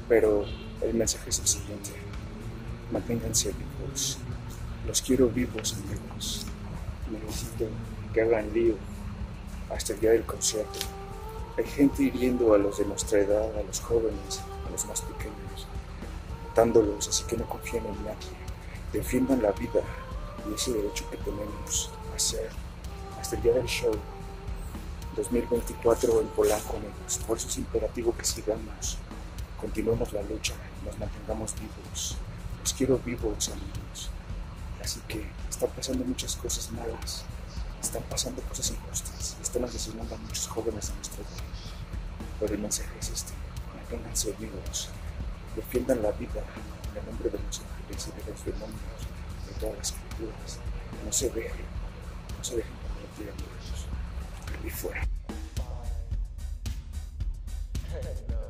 Pero el mensaje es el siguiente: manténganse vivos. Los quiero vivos, amigos. Necesito que hagan lío hasta el día del concierto. Hay gente hiriendo a los de nuestra edad, a los jóvenes, a los más pequeños, matándolos, así que no confíen en nadie. Defiendan la vida y ese derecho que tenemos a hacer hasta el día del show 2024 en Polanco, amigos. Por eso es imperativo que sigamos, continuemos la lucha y nos mantengamos vivos. Los quiero vivos, amigos. Así que están pasando muchas cosas malas, están pasando cosas injustas, están asesinando a muchos jóvenes en nuestro país. Pero el mensaje es este: manténganse vivos, defiendan la vida en el nombre de los ángeles y de los demonios, de todas las criaturas. No se dejen convertir, amigos. Y fuera.